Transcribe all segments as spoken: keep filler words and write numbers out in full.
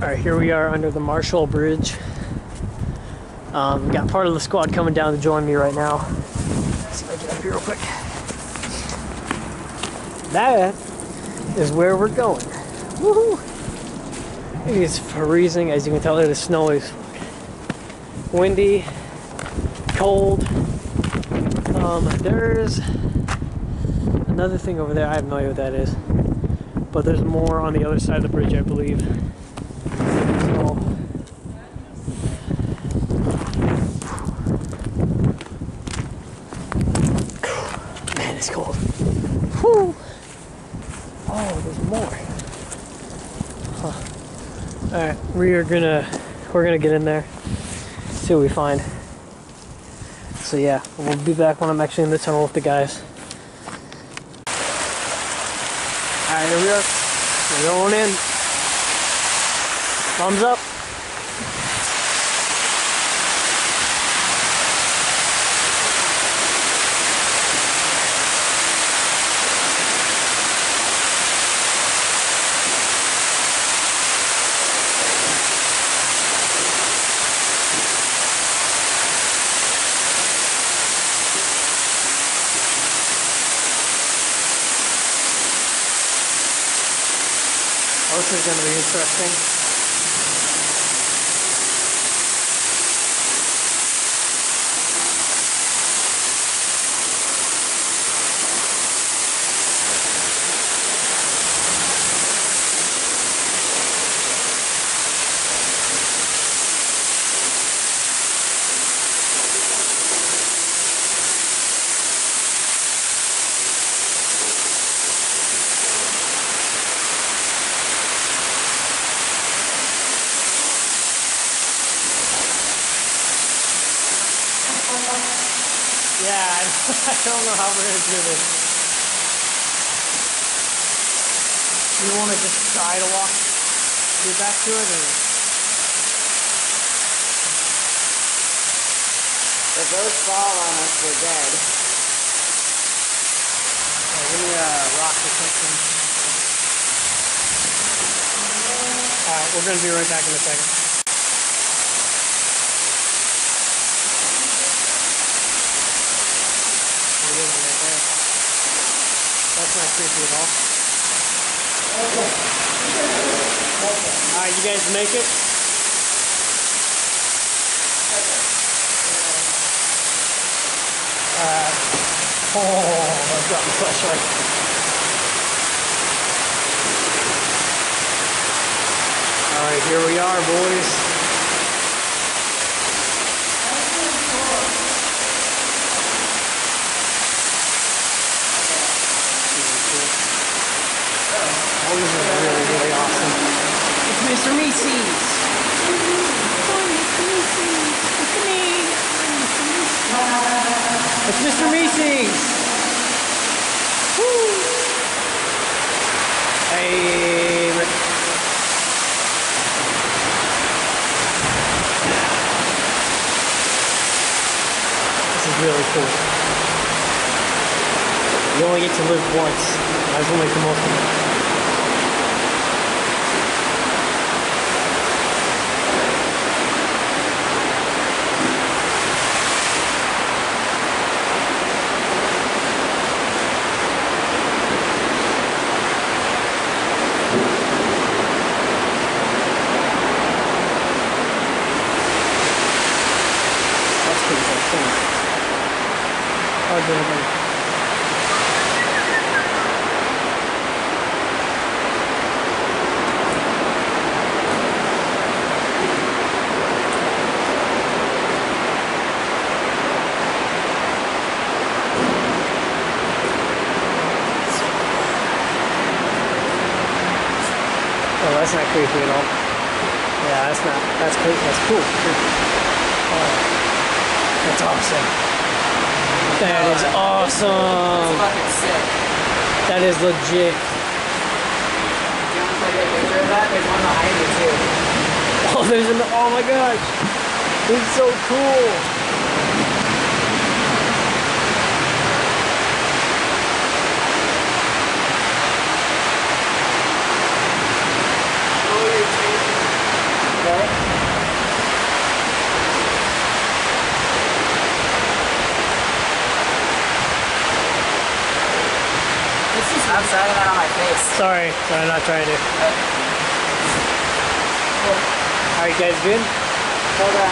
Alright, here we are under the Marshall Bridge. Um, got part of the squad coming down to join me right now. Let's see if I get up here real quick. That is where we're going. Woohoo! It's freezing, as you can tell. It is snowy, windy, cold. Um, there's another thing over there. I have no idea what that is, but there's more on the other side of the bridge, I believe. So, man, it's cold. Whew. Oh, there's more. Huh. All right, we are gonna we're gonna get in there, see what we find. So yeah, we'll be back when I'm actually in the tunnel with the guys. All right, here we are. We're going in. Thumbs up. Oh, this is going to be interesting. Yeah, I don't know how we're going to do this. You want to just try to walk, get back to it, or? If those fall on us, we're dead. Right, give me a rock or something. Alright, we're going to be right back in a second. That's not creepy at all. Okay. Alright, you guys make it? Alright. Oh, I've got the flashlight. Alright, here we are, boys. Oh, this is really, really awesome. It's Mister Meeseeks. Oh, Mister Meeseeks. It's me. It's Mister Meeseeks. Woo. Hey, Rick. This is really cool. You only get to live once. Might as well make the most of it. Oh, good. Oh, that's not creepy at all. Yeah, that's not. That's creepy. That's cool. Oh, that's awesome. That is awesome. It's fucking sick. That is legit. Do you want to take a picture of that? There's one behind you too. Oh, there's an. Oh my gosh. This is so cool. Oh, you're changing. Sorry, sorry, I'm not trying to. Are you guys good? Hold on.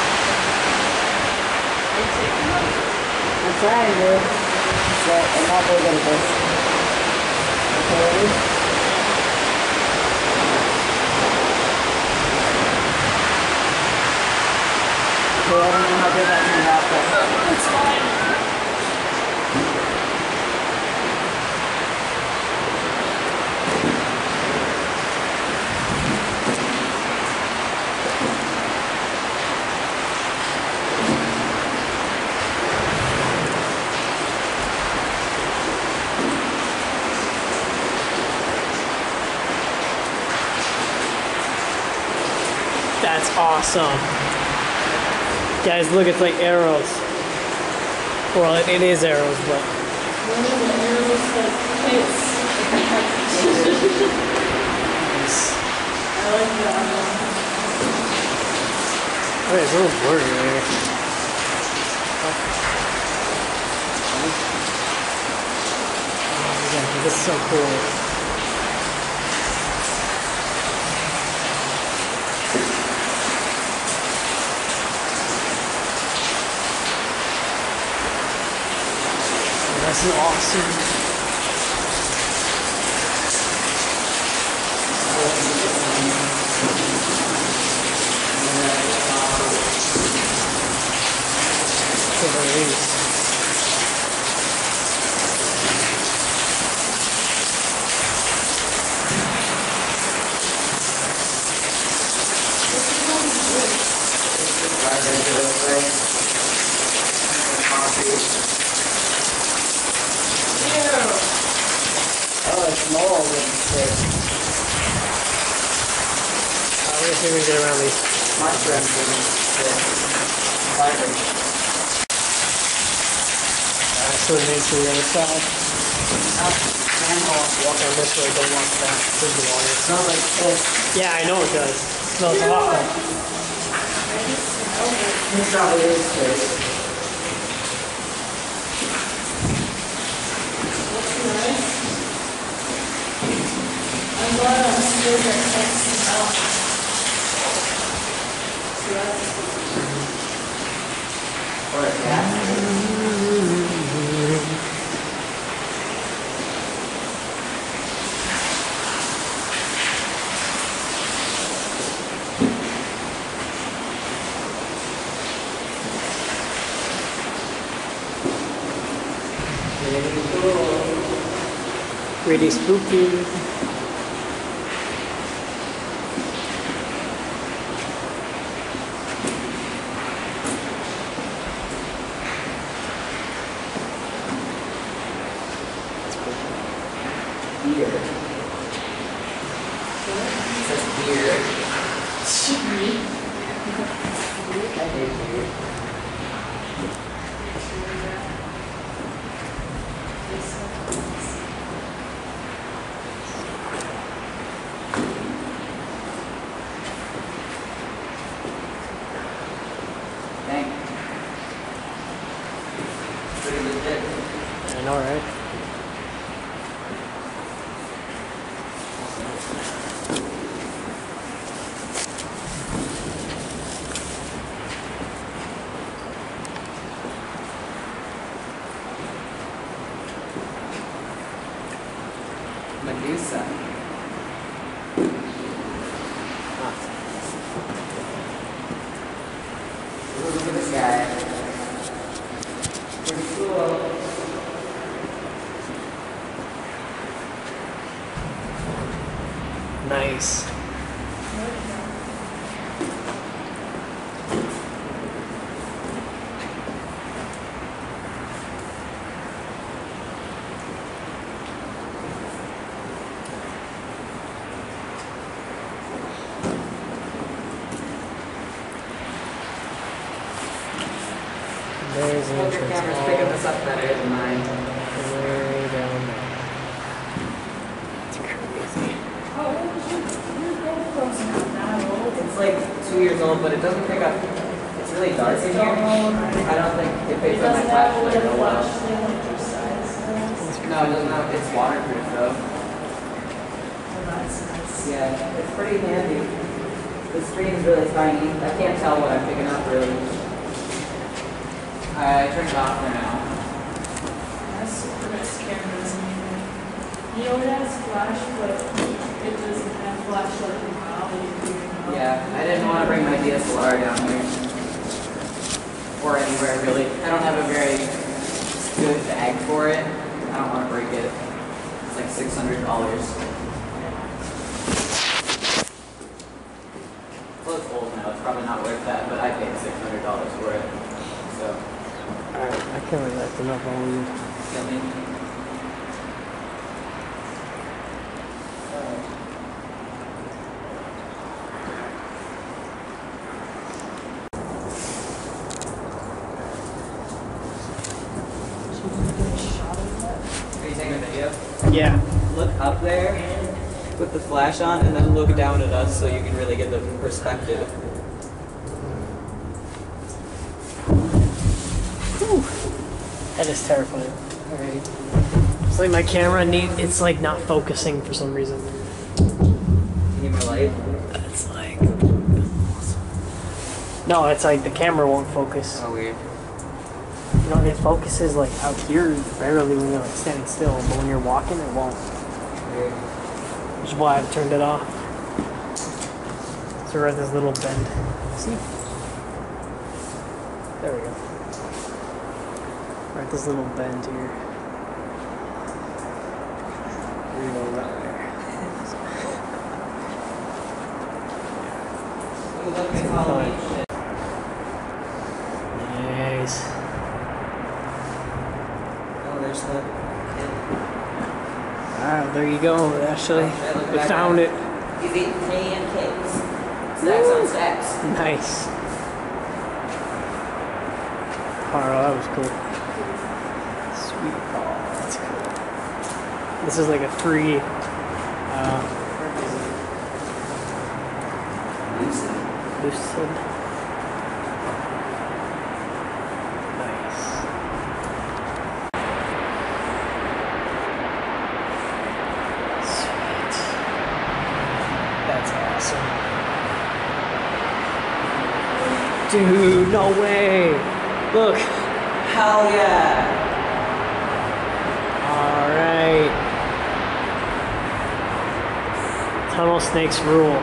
I'm trying, dude. So, I'm not very good at this. Okay, ready? Okay, I don't know how good that turned out, but it's fine. That's awesome. Guys, look, it's like arrows. Well, it, it is arrows, but. Nice. Oh, it's a little blurry there. Oh, yeah, this is so cool. This is awesome. Oh, it's mold and shit. Uh, we're gonna see if we can get around these. Mushrooms and shit. Fibers. Uh, so it makes to the other side. Oh, manhole. Walk on this way, don't walk back. There's the water. It smells like this. Yeah, I know it does. It smells awful. This probably is good. I'm going on a scooter and take some out. So that's Or a gas. Really spooky. Beer. It says beer. I hate beer. Dang. Pretty legit. I know, right? Medusa. Ooh, look at this guy. Pretty cool. Nice. There's an Hope your entrance camera's all picking this up better than mine. way down there. It's crazy. how old is your, your GoPro's not that old. It's like two years old, but it doesn't pick up. It's really dark in here. I don't think it It picks up my doesn't have a flashlight little real well. flash thing like your size. No, it doesn't have. It's waterproof though. That's nice. Yeah, it's pretty handy. The screen's really tiny. I can't tell what I'm picking up really. I turned it off for now. That's super nice cameras. You know, it has flash, but it doesn't have flash like the Mali. Yeah, I didn't want to bring my D S L R down here. Or anywhere really. I don't have a very good bag for it. I don't want to break it. It's like six hundred dollars. Well, it's old now. It's probably not worth that, but I paid six hundred dollars for it. So, Alright, I can't really lift enough on you. I mean, are you taking a video? Yeah. Look up there with the flash on and then look down at us so you can really get the perspective. That is terrifying. Alright. It's like my camera need it's like not focusing for some reason. Need more light? It's like no, it's like the camera won't focus. Oh, weird. You know, it focuses like out here barely when you're like standing still, but when you're walking it won't. Weird. Which is why I've turned it off. So we're at this little bend. See? There we go. We're at this little bend here. We're gonna go right there. Ooh, look at Halloween shit. Nice. Oh, there's the kid. Alright, there you go, Ashley. Should I look We back found at it. He's eating pancakes. Stacks on stacks. Nice. Oh, that was cool. Sweet. Oh, that's cool. This is like a free. Uh, Lucid. Lucid. Nice. Sweet. That's awesome. Dude, no way. Look. Hell yeah. Alright. Tunnel snakes rule.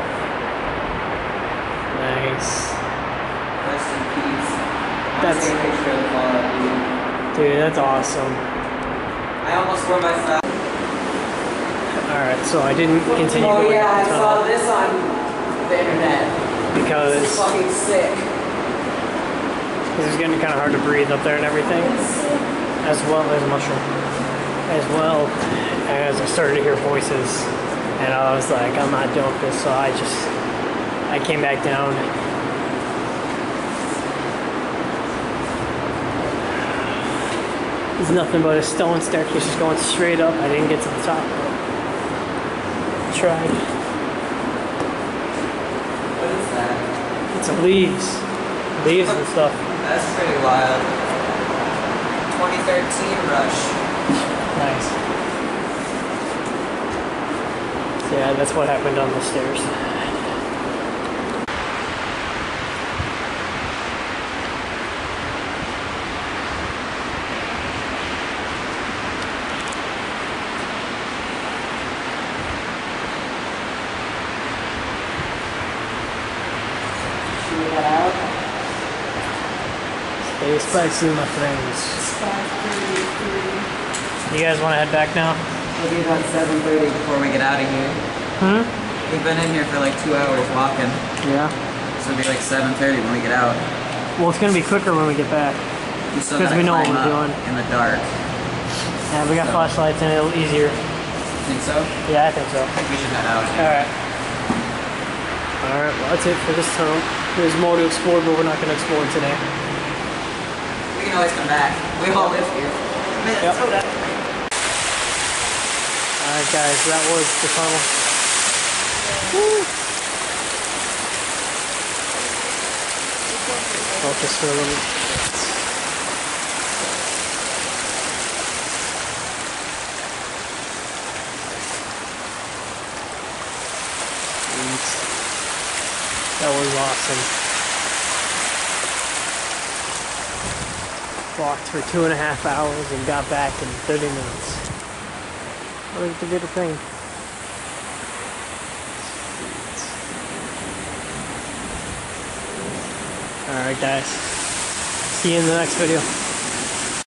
Nice. Rest in peace. That's- Take a picture of the Fallout, dude. Dude, that's awesome. I almost wore my fat. Alright, so I didn't continue Oh going yeah, I down the saw tunnel this on the internet. It's because fucking sick. it was getting kind of hard to breathe up there and everything. As well as mushroom. As well as I started to hear voices. And I was like, I'm not doing this, so I just, I came back down. There's nothing but a stone staircase just going straight up. I didn't get to the top. Tried. What is that? It's a leaves. Leaves and stuff. That's pretty wild. twenty thirteen Rush. Nice. So yeah, that's what happened on the stairs. Should we head out? Stay spicy, my friends. It's five thirty-three. You guys want to head back now? It'll be about seven thirty before we get out of here. Hmm? We've been in here for like two hours walking. Yeah. So it'll be like seven thirty when we get out. Well, it's gonna be quicker when we get back. We still 'Cause gotta we know what climb we're up doing. in the dark. Yeah, we got So- flashlights and it'll easier. Think so? Yeah, I think so. I think we should head out. Alright. Alright, well that's it for this tunnel. There's more to explore, but we're not gonna explore today. We can always come back. We all live here. Yep. Minnesota. Alright guys, that was the tunnel. Woo. Focus for a little. That was awesome. Walked for two and a half hours and got back in thirty minutes. That was a good thing. Alright guys, see you in the next video.